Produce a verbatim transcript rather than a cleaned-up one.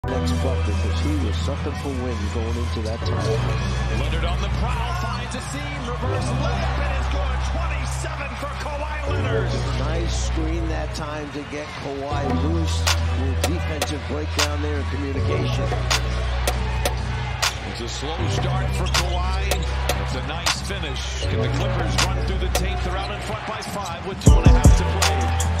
Next bucket, because he was sucking for wind going into that time. Leonard on the prowl, finds a seam, reverse layup, and is good. twenty-seven for Kawhi Leonard. Nice screen that time to get Kawhi loose. Little defensive breakdown there in communication. It's a slow start for Kawhi. It's a nice finish. Can the Clippers run through the tape? They're out in front by five with two and a half to play.